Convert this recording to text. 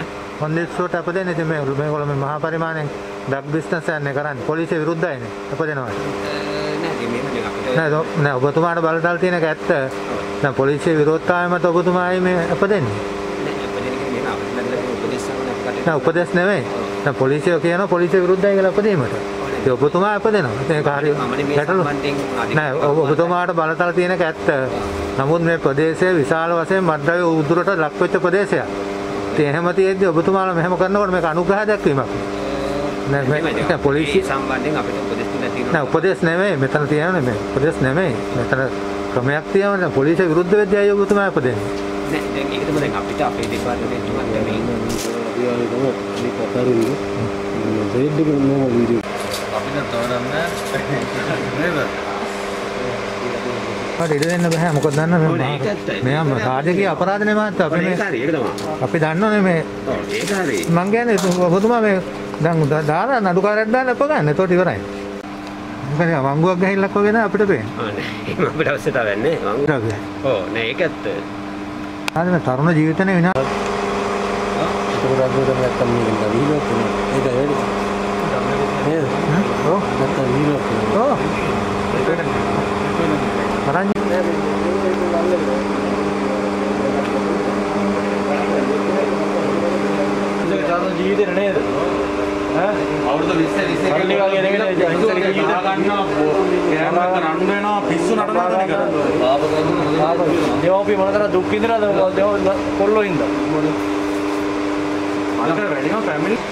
කොන්දේසියට අපදෙන්නේ ඉතින් මේගොල්ලෝ මේ මහා පරිමාණයෙන් ඩ්‍රග් බිස්නස් එකක් කරන්නේ. පොලිසිය විරුද්ධයිනේ. අපදෙනවා. නෑ ඔබතුමාට බලතල් තියෙන එක ඇත්ත. දැන් පොලිසිය විරෝධතාවය මත ඔබතුමායි මේ අපදෙන්නේ. නෑ උපදෙස් නෙවෙයි. දැන් පොලිසිය කියනවා පොලිසිය විරුද්ධයි කියලා අපදීමට. ඒ ඔබතුමා අපදෙනවා. ඒක හරිය. ගැටලු නෑ ඔබතුමාට බලතල් තියෙන එක ඇත්ත. නමුත් මේ ප්‍රදේශය විශාල වශයෙන් මත්ද්‍රව්‍ය උදුරට ලක් වෙච්ච ප්‍රදේශයක්. ඒ එහෙම තියෙද්දි ඔබතුමාලා මෙහෙම කරනකොට මේක අනුග්‍රහ දැක්වීමක්. නෑ මේ පොලිසිය සම්බන්ධයෙන් අපිට උපදෙස් දෙන්න තියෙනවා. නෑ උපදෙස් නෙමෙයි මෙතන තියෙන්නේ මේ උපදෙස් නෙමෙයි. මෙතන ක්‍රමයක් තියෙනවා. පොලිසිය විරුද්ධ වෙද්දී අය ඔබතුමා අපදෙන්නේ. නෑ දැන් ඒක තමයි දැන් අපිට අපේ දෙපාර්තමේන්තුවත් මේ ඉඩ දෙන්න බෑ මොකද දන්නවද මෙයාම රාජකීය අපරාධනේ මහත්තයා අපි මේ අපි දන්නවනේ මේ ඒක හරි මං කියන්නේ ඔබතුමා මේ දැන් දාලා නඩුකාරයක් දාන්න එපා ගන්න එතකොට ඉවරයි මොකද වංගුවක් ගහිල්ලක් වගේ නෑ අපිට පේන්නේ නේ අපිට අවශ්‍යතාවයක් නෑ වංගුවක් ඔව් නෑ ඒක ඇත්ත ආද මේ තරුණ ජීවිතේ විනා ඒක රාජ්‍යයට නැත්තම් මේක නවීනවත් ඒක වැඩි නේද ඔව් නැත්තම් නීනවත් ඔව් Orang ජීවිතේ නේද? ඈ අවුරුදු 20 21 වගේ නෙවෙයි ජීවිතේ ගන්නවා කෑමකට රන් වෙනවා පිස්සු නටනවා තනිකර. දෙවෝපි මොනතර දුක් විඳිනවද කොල්ලෝ හින්දා? අර වැඩිම ෆැමිලි